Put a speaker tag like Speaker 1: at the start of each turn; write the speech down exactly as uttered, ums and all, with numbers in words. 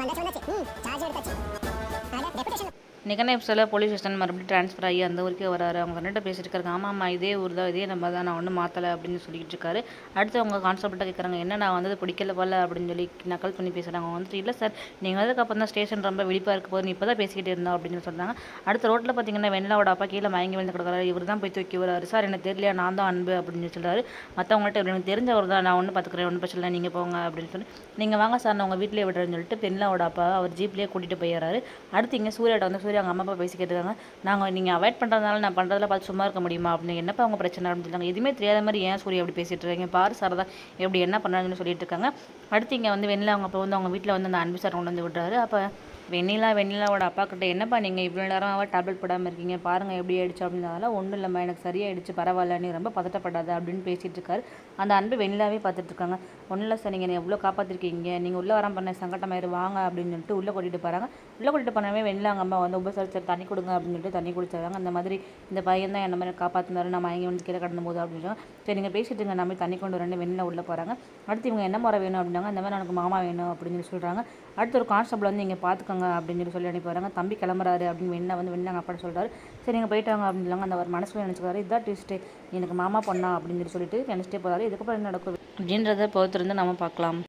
Speaker 1: நிகன எபிசோடில் police station மறுபடியும் transfer ஆகி அந்த ஊருக்கே வராரு. அவங்க ஃப்ரெண்ட்டை பேசிட்டு இருக்காங்க. ஆமாம்மா இதே ஊர் தான், இதே நம்ம தான், நான் ஒன்றும் மாற்றலை அப்படின்னு சொல்லிட்டு இருக்காரு. அடுத்து அவங்க கான்ஸ்டபிள்கிட்ட கேட்குறாங்க, என்ன நான் வந்து பிடிக்கல போல அப்படின்னு சொல்லி நக்கல் பண்ணி பேசுகிறாங்க. அவங்க வந்துட்டு இல்லை சார், நீங்கள் வந்ததுக்கப்புறம் தான் ஸ்டேஷன் ரொம்ப விழிப்பாக இருக்க போது, நீ இப்போ தான் பேசிக்கிட்டு இருந்தோம் அப்படின்னு சொல்கிறாங்க. அடுத்த ரோட்டில் பார்த்தீங்கன்னா வெண்ணிலாவோட அப்பா கீழே மயங்கி விழுந்து கிடக்குறாரு. இவர் தான் போய் தூக்கி வராரு. சார் எனக்கு தெரியலையா, நான் தான் அன்பு அப்படின்னு சொல்கிறாரு. மற்றவங்கள்ட்ட எனக்கு தெரிஞ்சவர் தான், நான் ஒன்றும் பார்த்துக்கிறேன், ஒன்றும் பிரச்சனை இல்லை, நீங்கள் போங்க அப்படின்னு சொல்லி நீங்கள் வாங்க சார் நான் உங்கள் வீட்டிலே விடுறேன்னு சொல்லிட்டு வெண்ணிலாவோட அப்பா அவர் ஜீப்லேயே கூட்டிகிட்டு போயிடுறாரு. அடுத்து இங்கே சூர்யாட்ட வந்து சூர்யா அவங்க அம்மா அப்பா பேசிக்கிட்டு இருக்காங்க. நாங்கள் நீங்கள் அவாய்ட் பண்ணுறதுனால நான் பண்ணுறதுல பார்த்து சும்மா இருக்க முடியுமா அப்படின்னு, என்னப்பா அவங்க பிரச்சனை அப்படின்னு சொல்லிட்டாங்க. எதுவுமே தெரியாத மாதிரி ஏன் சூர்யா அப்படி பேசிட்டு இருக்காங்க, பாரு சார் தான் எப்படி என்ன பண்ணுறாங்கன்னு சொல்லிட்டு இருக்காங்க. அடுத்து இங்கே வந்து வெண்ணிலா அவங்க அப்போ வந்து அவங்க வீட்டில் வந்து அந்த அன்பு சார் கொண்டு வந்து விடுறாரு. அப்போ வெண்ணிலா வெண்ணிலாவோட அப்பா கிட்ட என்னப்பா நீங்கள் இவ்வளோ நேரம் டேப்லெட் போடாமல் இருக்கீங்க, பாருங்கள் எப்படி ஆயிடுச்சு அப்படின்னால ஒன்றும் இல்லைம்மா எனக்கு சரியாயிடுச்சு பரவாயில்ல, நீ ரொம்ப பதட்டப்படாத அப்படின்னு பேசிகிட்டு இருக்காரு. அந்த அன்பு வெண்ணிலாவே பார்த்துட்டு இருக்காங்க. ஒன்றும் இல்லை சார், நீங்கள் எவ்வளோ காப்பாற்றிருக்கீங்க, நீங்கள் உள்ளே வராமல் பண்ண சங்கட்டமாயிரு வாங்க அப்படின்னு சொல்லிட்டு உள்ளே கூட்டிகிட்டு போகிறாங்க. உள்ளே கூட்டிகிட்டு போனாவே வெண்ணிலா அவங்க அம்மா வந்து உபசரிச்சு தண்ணி கொடுங்க அப்படின்னு சொல்லிட்டு தண்ணி குடிச்சாங்க. அந்த மாதிரி இந்த பையன் தான் என்ன மாதிரி காப்பாற்றினாரு, நான் மயங்கி வந்து கீழே கடந்த போது அப்படின்னு சரி நீங்கள் பேசிட்டு இருங்க, நம்ம தண்ணி கொண்டு வரேன்னு வெண்ணிலா உள்ளே போகிறாங்க. அடுத்து இவங்க என்ன முறை வேணும் அப்படின்னாங்க. அந்த மாதிரி எனக்கு மாமா வேணும் அப்படின்னு சொல்லி சொல்கிறாங்க. அடுத்து ஒரு கான்ஸ்டபிள் வந்து இங்கே பார்த்துக்கோங்க அப்படின்னு சொல்லி சொல்லி அனுப்பி வராங்க. தம்பி கிளம்புறாரு அப்படின்னு வெண்ணா வந்து வெண்ணாங்க அப்பா சொல்கிறாரு. சரி நீங்கள் போயிட்டாங்க அப்படின்னு சொல்லாங்க. அந்த ஒரு மனசுல நினச்சிக்கிறாரு, இதான் ட்விஸ்ட்டு, எனக்கு மாமா பொண்ணா அப்படின்னு சொல்லி சொல்லிட்டு நினச்சிட்டே போகிறாரு. இதுக்கப்புறம் என்ன நடக்கும் அப்படின்றத பொறுத்திருந்து நம்ம பார்க்கலாம்.